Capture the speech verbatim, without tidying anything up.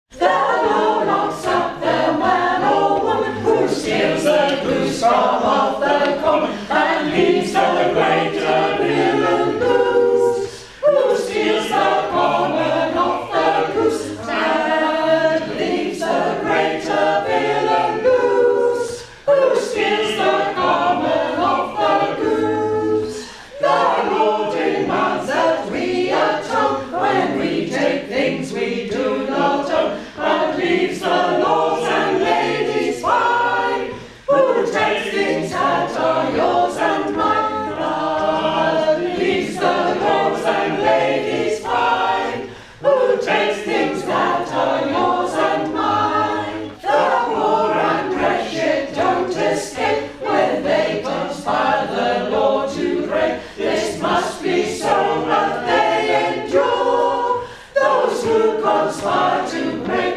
The law locks up the man or woman who steals the goose from off the common and leaves the greater villain loose. Who steals the common off the goose and leaves the greater villain loose? Who steals the common off the goose? The law demands that we atone when we take things we do not own, and leaves the lords and ladies fine. Who takes things that are yours and mine, and leaves the lords and ladies fine. Who takes things that are yours and mine. The poor and wretched don't escape when they conspire the law to break. This must be so, but they endure. Those who conspire to break